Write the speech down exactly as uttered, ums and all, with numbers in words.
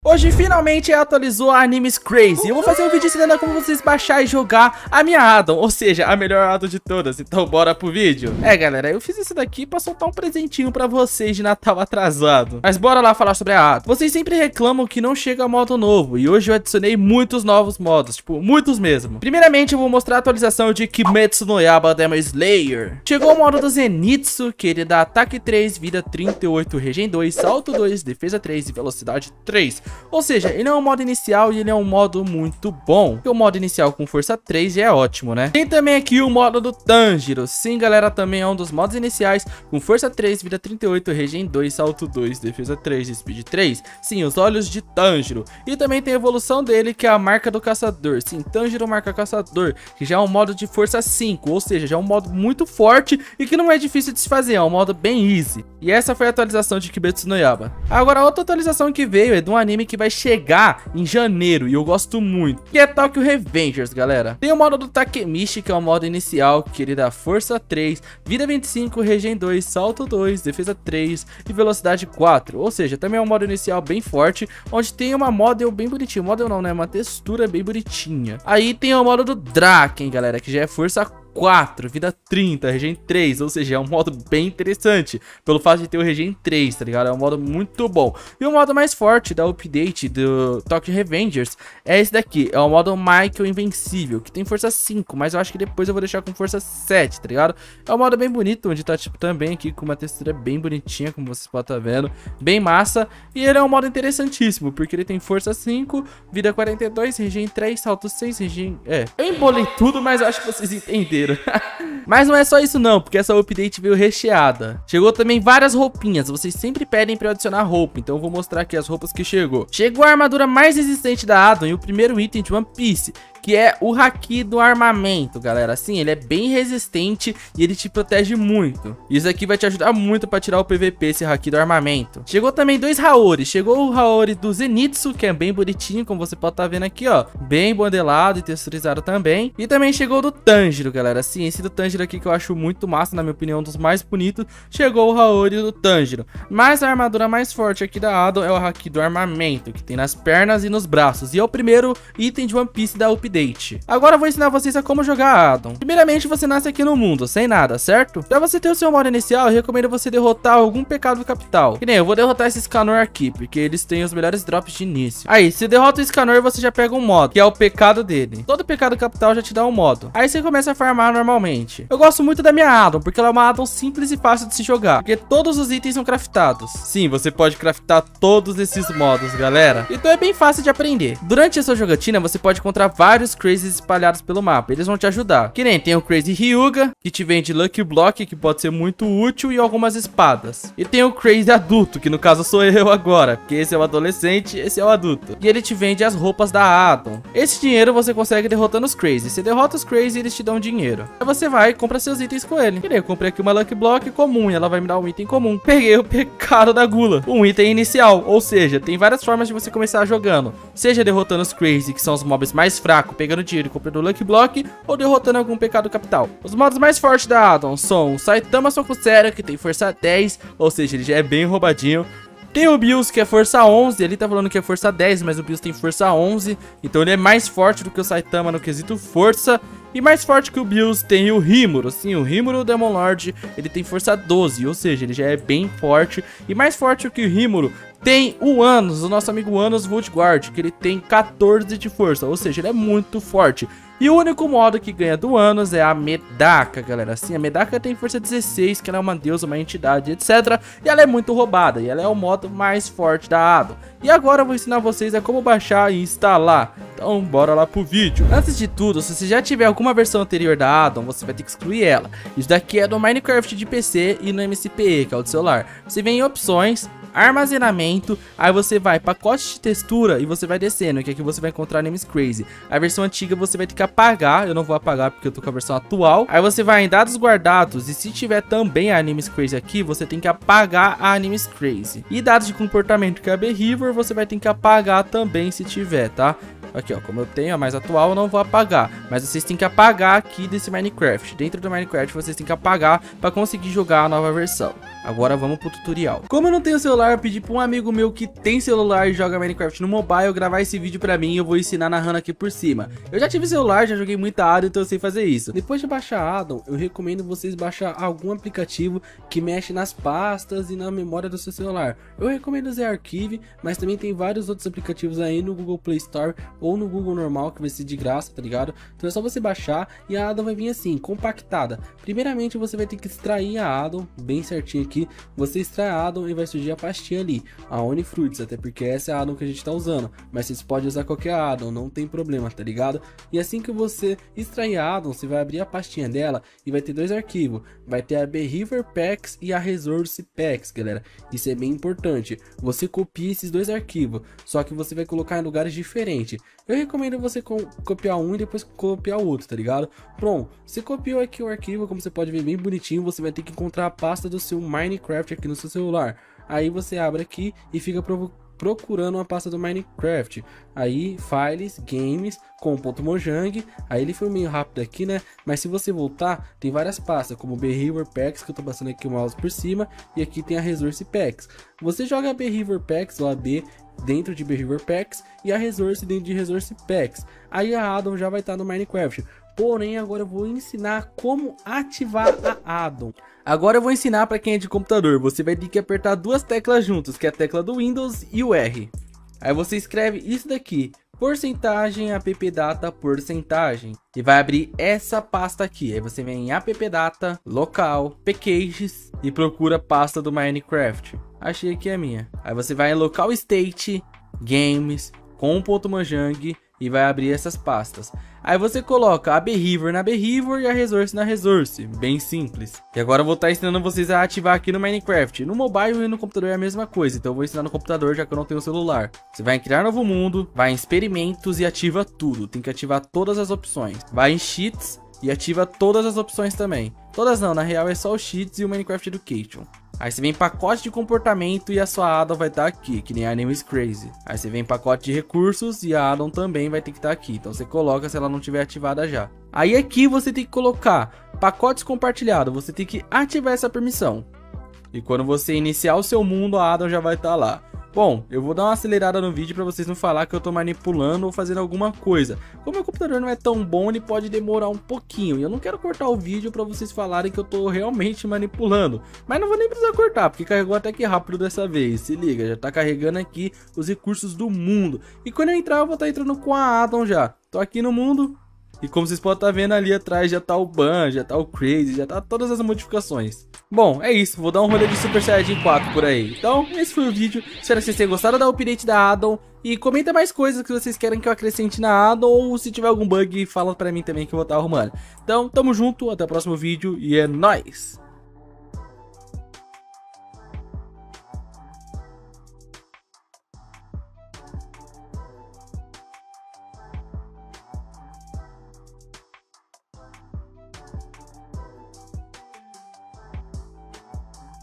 Hoje finalmente atualizou a Animes Crazy. Eu vou fazer um vídeo ensinando como vocês baixar e jogar a minha addon, ou seja, a melhor addon de todas. Então bora pro vídeo. É galera, eu fiz isso daqui pra soltar um presentinho pra vocês de Natal atrasado. Mas bora lá falar sobre a addon. Vocês sempre reclamam que não chega modo novo, e hoje eu adicionei muitos novos modos, tipo, muitos mesmo. Primeiramente eu vou mostrar a atualização de Kimetsu no Yaiba Demon Slayer. Chegou o modo do Zenitsu, que ele dá ataque três, vida trinta e oito, regen dois, salto dois, defesa três e velocidade três. Ou seja, ele é um modo inicial e ele é um modo muito bom. Porque o modo inicial com força três já é ótimo, né? Tem também aqui o modo do Tanjiro. Sim, galera, também é um dos modos iniciais com força três, vida trinta e oito, regen dois, salto dois, defesa três e speed três. Sim, os olhos de Tanjiro. E também tem a evolução dele, que é a marca do caçador. Sim, Tanjiro marca caçador, que já é um modo de força cinco. Ou seja, já é um modo muito forte e que não é difícil de se fazer. É um modo bem easy. E essa foi a atualização de Kimetsu no Yaiba. Agora, outra atualização que veio é de um anime que vai chegar em janeiro e eu gosto muito, que é Tokyo Revengers, galera. Tem o modo do Takemichi, que é o modo inicial, que ele dá força três, vida vinte e cinco, regen dois, salto dois, defesa três e velocidade quatro. Ou seja, também é um modo inicial bem forte, onde tem uma model bem bonitinha. Model não, né? Uma textura bem bonitinha. Aí tem o modo do Draken, galera, que já é força quatro, vida trinta, regen três, ou seja, é um modo bem interessante, pelo fato de ter o regen três, tá ligado? É um modo muito bom. E o modo mais forte da update do Tokyo Revengers é esse daqui, é o modo Michael Invencível, que tem força cinco, mas eu acho que depois eu vou deixar com força sete, tá ligado? É um modo bem bonito, onde tá tipo também aqui com uma textura bem bonitinha, como vocês podem estar vendo, bem massa, e ele é um modo interessantíssimo, porque ele tem força cinco, vida quarenta e dois, regen três, salto seis, regen... É, eu embolei tudo, mas eu acho que vocês entenderam. Mas não é só isso não, porque essa update veio recheada. Chegou também várias roupinhas. Vocês sempre pedem pra eu adicionar roupa, então eu vou mostrar aqui as roupas que chegou. Chegou a armadura mais resistente da addon e o primeiro item de One Piece, que é o Haki do armamento, galera. Assim, ele é bem resistente e ele te protege muito. Isso aqui vai te ajudar muito pra tirar o P V P, esse Haki do armamento. Chegou também dois Haori. Chegou o Haori do Zenitsu, que é bem bonitinho, como você pode estar vendo aqui, ó. Bem modelado e texturizado também. E também chegou o do Tanjiro, galera. Sim, esse do Tanjiro aqui que eu acho muito massa, na minha opinião, um dos mais bonitos. Chegou o Haori do Tanjiro. Mas a armadura mais forte aqui da addon é o Haki do armamento, que tem nas pernas e nos braços. E é o primeiro item de One Piece da update. Agora eu vou ensinar vocês a como jogar a addon. Primeiramente, você nasce aqui no mundo, sem nada, certo? Pra você ter o seu modo inicial, eu recomendo você derrotar algum pecado capital. Que nem eu vou derrotar esse Scanor aqui, porque eles têm os melhores drops de início. Aí, se derrota o Scanor, você já pega um modo, que é o pecado dele. Todo pecado capital já te dá um modo. Aí você começa a farmar normalmente. Eu gosto muito da minha addon, porque ela é uma addon simples e fácil de se jogar, porque todos os itens são craftados. Sim, você pode craftar todos esses modos, galera. Então é bem fácil de aprender. Durante a sua jogatina, você pode encontrar vários Crazys espalhados pelo mapa. Eles vão te ajudar. Que nem tem o Crazy Hyuga, que te vende Lucky Block, que pode ser muito útil, e algumas espadas. E tem o Crazy Adulto, que no caso sou eu agora, porque esse é o adolescente, esse é o adulto. E ele te vende as roupas da addon. Esse dinheiro você consegue derrotando os Crazy. Você derrota os Crazy e eles te dão dinheiro. Aí você vai e compra seus itens com ele. Que nem eu comprei aqui uma Lucky Block comum e ela vai me dar um item comum. Peguei o pecado da gula, um item inicial. Ou seja, tem várias formas de você começar jogando. Seja derrotando os Crazy, que são os mobs mais fracos, pegando dinheiro e comprando Lucky Block, ou derrotando algum pecado capital. Os modos mais fortes da addon são o Saitama Sokusera, que tem força dez, ou seja, ele já é bem roubadinho. Tem o Bills, que é força onze, ele tá falando que é força dez, mas o Bills tem força onze, então ele é mais forte do que o Saitama no quesito força. E mais forte que o Bills tem o Rimuru. Sim, o Rimuru Demon Lord, ele tem força doze, ou seja, ele já é bem forte. E mais forte que o Rimuru tem o Anos, o nosso amigo Anos Woodguard, que ele tem quatorze de força, ou seja, ele é muito forte. E o único modo que ganha do Anos é a Medaka, galera. Sim, a Medaka tem força dezesseis, que ela é uma deusa, uma entidade, etcétera. E ela é muito roubada, e ela é o modo mais forte da addon. E agora eu vou ensinar vocês a como baixar e instalar. Então bora lá pro vídeo. Antes de tudo, se você já tiver alguma versão anterior da addon, você vai ter que excluir ela. Isso daqui é do Minecraft de P C e no M C P E, que é o do celular. Você vem em opções, armazenamento, aí você vai pacote de textura e você vai descendo, que aqui você vai encontrar Animes Crazy. A versão antiga você vai ter que apagar, eu não vou apagar porque eu tô com a versão atual. Aí você vai em dados guardados e se tiver também a Animes Crazy aqui, você tem que apagar a Animes Crazy. E dados de comportamento, que é a Behavior, você vai ter que apagar também se tiver, tá? Aqui, ó, como eu tenho a mais atual, eu não vou apagar. Mas vocês têm que apagar aqui desse Minecraft. Dentro do Minecraft, vocês têm que apagar pra conseguir jogar a nova versão. Agora vamos pro tutorial. Como eu não tenho celular, eu pedi pra um amigo meu que tem celular e joga Minecraft no mobile gravar esse vídeo pra mim e eu vou ensinar narrando aqui por cima. Eu já tive celular, já joguei muita Addon, então eu sei fazer isso. Depois de baixar a Addon, eu recomendo vocês baixar algum aplicativo que mexe nas pastas e na memória do seu celular. Eu recomendo o Z-Archive, mas também tem vários outros aplicativos aí no Google Play Store ou no Google normal, que vai ser de graça, tá ligado? Então é só você baixar e a Addon vai vir assim, compactada. Primeiramente você vai ter que extrair a Addon, bem certinho aqui. Você extrai a Addon e vai surgir a pastinha ali, a Onifruits, até porque essa é a Addon que a gente tá usando. Mas vocês podem usar qualquer Addon, não tem problema, tá ligado? E assim que você extrair a Addon, você vai abrir a pastinha dela e vai ter dois arquivos. Vai ter a Behavior Packs e a Resource Packs, galera. Isso é bem importante. Você copia esses dois arquivos, só que você vai colocar em lugares diferentes. Eu recomendo você co copiar um e depois copiar o outro, tá ligado? Pronto, você copiou aqui o arquivo, como você pode ver bem bonitinho, você vai ter que encontrar a pasta do seu Minecraft aqui no seu celular. Aí você abre aqui e fica procurando uma pasta do Minecraft. Aí Files, Games, com ponto Mojang. Aí ele foi meio rápido aqui, né? Mas se você voltar, tem várias pastas, como Behavior Packs, que eu tô passando aqui o mouse por cima. E aqui tem a Resource Packs. Você joga a Behavior Packs, ou a B, dentro de Behavior Packs e a Resource dentro de Resource Packs. Aí a Addon já vai estar no Minecraft. Porém, agora eu vou ensinar como ativar a Addon. Agora eu vou ensinar para quem é de computador. Você vai ter que apertar duas teclas juntas, que é a tecla do Windows e o R. Aí você escreve isso daqui, porcentagem appdata porcentagem, e vai abrir essa pasta aqui. Aí você vem em appdata, local, packages e procura a pasta do Minecraft. Achei aqui a minha. Aí você vai em local state, games, com ponto Mojang e vai abrir essas pastas. Aí você coloca a Behavior na Behavior e a Resource na Resource, bem simples. E agora eu vou estar ensinando vocês a ativar aqui no Minecraft. No mobile e no computador é a mesma coisa, então eu vou ensinar no computador já que eu não tenho celular. Você vai em criar novo mundo, vai em experimentos e ativa tudo. Tem que ativar todas as opções. Vai em Cheats e ativa todas as opções também. Todas não, na real é só o Cheats e o Minecraft Education. Aí você vem em pacote de comportamento e a sua Addon vai estar aqui, que nem a Name is Crazy. Aí você vem em pacote de recursos e a Addon também vai ter que estar aqui. Então você coloca se ela não tiver ativada já. Aí aqui você tem que colocar pacotes compartilhados. Você tem que ativar essa permissão. E quando você iniciar o seu mundo, a Addon já vai estar lá. Bom, eu vou dar uma acelerada no vídeo para vocês não falar que eu tô manipulando ou fazendo alguma coisa. Como meu computador não é tão bom, ele pode demorar um pouquinho. E eu não quero cortar o vídeo para vocês falarem que eu tô realmente manipulando. Mas não vou nem precisar cortar, porque carregou até que rápido dessa vez. Se liga, já tá carregando aqui os recursos do mundo. E quando eu entrar, eu vou estar entrando com a Addon já. Tô aqui no mundo. E como vocês podem estar vendo ali atrás, já tá o Ban, já tá o Crazy, já tá todas as modificações. Bom, é isso, vou dar um rolê de Super Saiyajin quatro por aí. Então, esse foi o vídeo, espero que vocês tenham gostado da update da Addon. E comenta mais coisas que vocês querem que eu acrescente na Addon, ou se tiver algum bug, fala pra mim também que eu vou estar arrumando. Então, tamo junto, até o próximo vídeo e é nóis!